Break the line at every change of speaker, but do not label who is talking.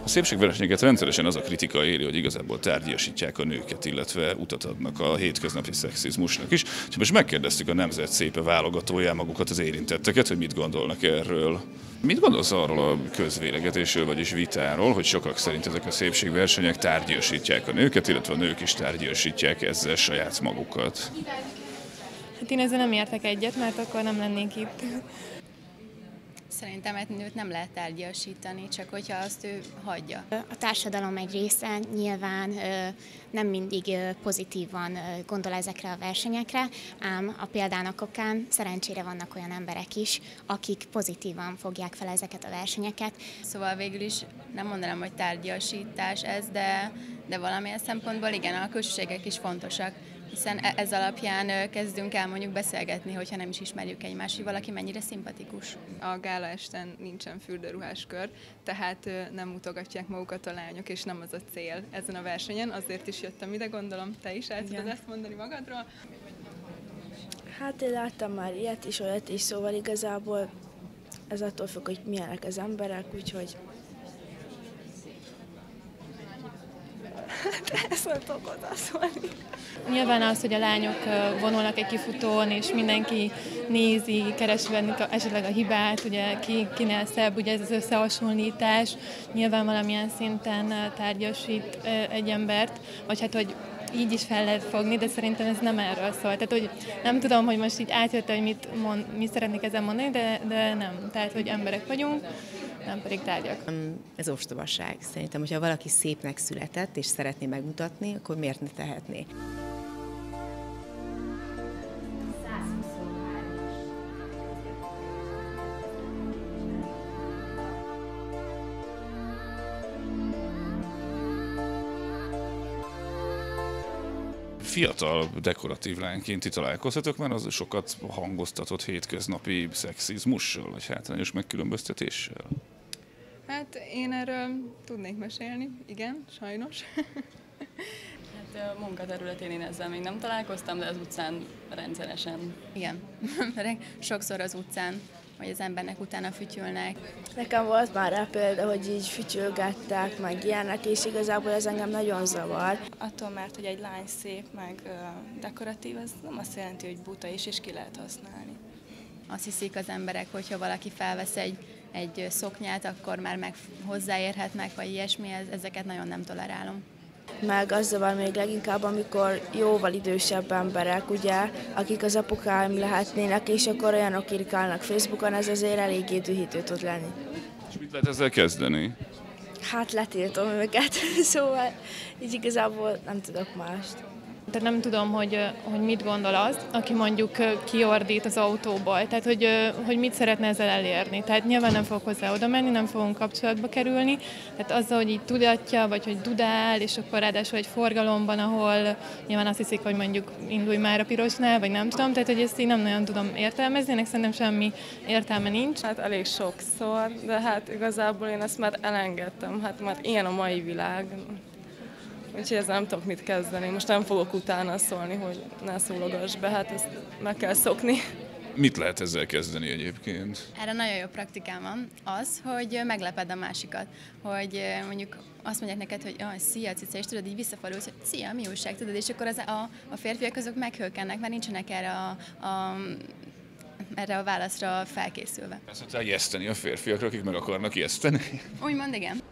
A szépségversenyeket rendszeresen az a kritika éri, hogy igazából tárgyasítják a nőket, illetve utat adnak a hétköznapi szexizmusnak is. És most megkérdeztük a Nemzet Szépe válogatóján magukat, az érintetteket, hogy mit gondolnak erről. Mit gondolsz arról a közvélekedésről, vagyis vitáról, hogy sokak szerint ezek a szépségversenyek tárgyasítják a nőket, illetve a nők is tárgyasítják ezzel saját magukat?
Hát én ezzel nem értek egyet, mert akkor nem lennék itt.
Szerintem egy nőt nem lehet tárgyasítani, csak hogyha azt ő hagyja.
A társadalom egy része nyilván nem mindig pozitívan gondol ezekre a versenyekre, ám a példának okán szerencsére vannak olyan emberek is, akik pozitívan fogják fel ezeket a versenyeket.
Szóval végül is nem mondanám, hogy tárgyasítás ez, de valamilyen szempontból igen, a külsőségek is fontosak. Hiszen ez alapján kezdünk el mondjuk beszélgetni, hogyha nem is ismerjük egymást, hogy valaki mennyire szimpatikus.
A gála esten nincsen fürdőruhás kör, tehát nem mutogatják magukat a lányok, és nem az a cél ezen a versenyen. Azért is jöttem ide, gondolom, te is el tudod ezt mondani magadról?
Hát én láttam már ilyet is, olyat is, szóval igazából ez attól függ, hogy milyenek az emberek, úgyhogy... Ezt nem tudok hozzászólni.
Nyilván az, hogy a lányok vonulnak egy kifutón, és mindenki nézi, keresi esetleg a hibát, ugye kinél szebb, ugye ez az összehasonlítás, nyilván valamilyen szinten tárgyasít egy embert, vagy hát, hogy így is fel lehet fogni, de szerintem ez nem erről szól. Tehát, hogy nem tudom, hogy most így átjött, hogy mit szeretnék ezen mondani, de nem. Tehát, hogy emberek vagyunk, nem pedig tárgyak.
Ez ostobaság. Szerintem, hogyha valaki szépnek született, és szeretné megmutatni, akkor miért ne tehetné?
Fiatal, dekoratív lányként ti találkoztatok már az sokat hangoztatott hétköznapi szexizmussal, vagy hátrányos megkülönböztetéssel?
Hát én erről tudnék mesélni, igen, sajnos.
Hát a munkaterületén én ezzel még nem találkoztam, de az utcán rendszeresen.
Igen, sokszor az utcán, hogy az embernek utána fütyülnek.
Nekem volt már rá példa, hogy így fütyülgettek, meg ilyenek, és igazából ez engem nagyon zavar.
Attól, mert hogy egy lány szép, meg dekoratív, ez nem azt jelenti, hogy buta is, és ki lehet használni.
Azt hiszik az emberek, hogyha valaki felvesz egy szoknyát, akkor már hozzáérhetnek, vagy ilyesmi, ezeket nagyon nem tolerálom.
Meg az zavar még leginkább, amikor jóval idősebb emberek, ugye, akik az apukáim lehetnének, és akkor olyanok írkálnak Facebookon, ez azért eléggé dühítő tud lenni.
És mit lehet ezzel kezdeni?
Hát letiltom őket, szóval így igazából nem tudok mást.
Tehát nem tudom, hogy mit gondol az, aki mondjuk kiordít az autóból, tehát hogy mit szeretne ezzel elérni. Tehát nyilván nem fog hozzá oda menni, nem fogunk kapcsolatba kerülni, tehát azzal, hogy így tudatja, vagy hogy dudál, és akkor ráadásul egy forgalomban, ahol nyilván azt hiszik, hogy mondjuk indulj már a pirosnál, vagy nem tudom, tehát hogy ezt így nem nagyon tudom értelmezni, ennek szerintem semmi értelme nincs.
Hát elég sokszor, de hát igazából én ezt már elengedtem, hát már ilyen a mai világ. Úgyhogy ezzel nem tudok mit kezdeni. Most nem fogok utána szólni, hogy ne szólogass be, hát ezt meg kell szokni.
Mit lehet ezzel kezdeni egyébként?
Erre nagyon jó praktikám van az, hogy megleped a másikat. Hogy mondjuk azt mondják neked, hogy szia, cica, és tudod, így visszafordulsz, hogy szia, mi újság, tudod, és akkor a férfiak azok meghökkennek, mert nincsenek erre a válaszra felkészülve.
Ezt tudtál ijeszteni a férfiakra, akik meg akarnak ijeszteni?
Úgymond igen.